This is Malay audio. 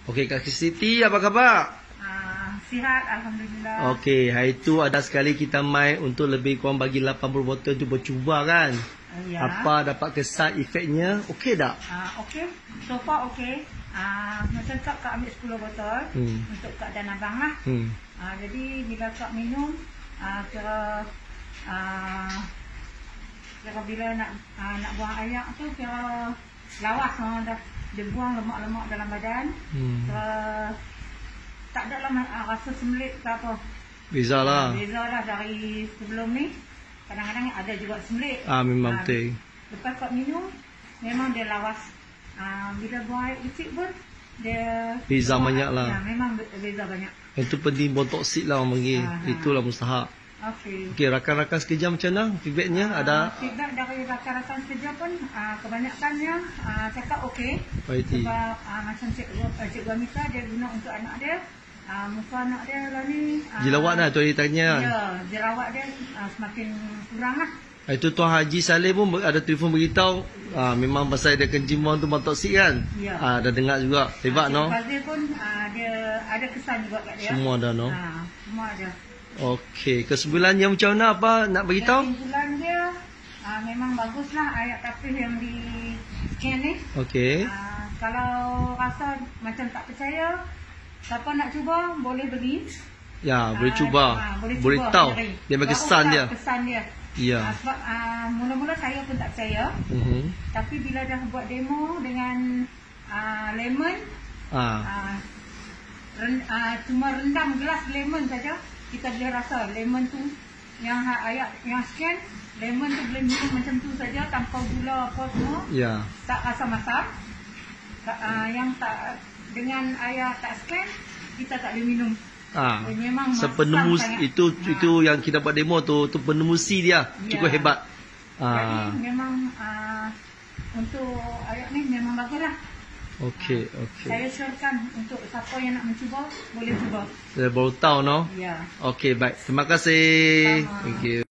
Okey, Kak Siti, apa khabar? Sihat, Alhamdulillah. Okey, hari tu ada sekali kita main untuk lebih kurang bagi 80 botol tu bercuba kan? Ya. Apa dapat kesan efeknya? Okey tak? Okey, so far okey. Macam Kak ambil 10 botol untuk Kak dan Abang lah. Jadi bila Kak minum, kira bila nak buang air tu kira lawas dah. Dia buang lemak-lemak dalam badan. Tak ada lah rasa sembelit ke apa. Beza lah. Beza lah dari sebelum ni. Kadang-kadang ada juga sembelit. Memang betul. Lepas Kak minum, memang dia lawas. Bila buang air kecil pun, dia Beza banyak lah. Ya, memang beza banyak. Itu penting botoxit lah orang panggil. Itulah mustahak. Okey, rakan-rakan sekerja macam mana? Feedbacknya ada? Feedback dari rakan-rakan sekerja pun kebanyakannya cakap okey. Sebab macam Cikgu Amita dia guna untuk anak dia. Muka anak dia lah ni. Jerawat dah tu dia tanya. Ya, jerawat dia semakin kurang lah. Itu Tuan Haji Saleh pun ada telefon beritahu memang pasal dia kencing buang tu botoxit kan? Ya. Dah dengar juga. Hebat no? Fazil pun dia ada kesan juga kat dia. Semua dah no? Semua ada. Okey, kesimpulannya macam mana apa nak beritahu? Kesimpulan dia memang baguslah ayat tapis yang di scan ni. Okey. Kalau rasa macam tak percaya, siapa nak cuba boleh beli. Ya, boleh cuba. Boleh tahu dia bagi kesan dia. Kesan dia. Ya. Sebab mula-mula saya pun tak percaya. Tapi bila dah buat demo dengan lemon, cuma rendam gelas lemon saja, kita boleh rasa lemon tu yang ayat yang scan, lemon tu boleh minum macam tu saja tanpa gula apa semua. Ya. Tak rasa masak. Yang tak dengan air tak scan, kita tak boleh minum. Memang sepenemu itu yang kita buat demo tu penemu C dia cukup hebat. Jadi memang untuk ayat ni memang baguslah. Okey. Saya syorkan untuk siapa yang nak mencuba boleh cuba. Saya baru tahu no. Ya. Okey, baik. Terima kasih. Sama. Thank you.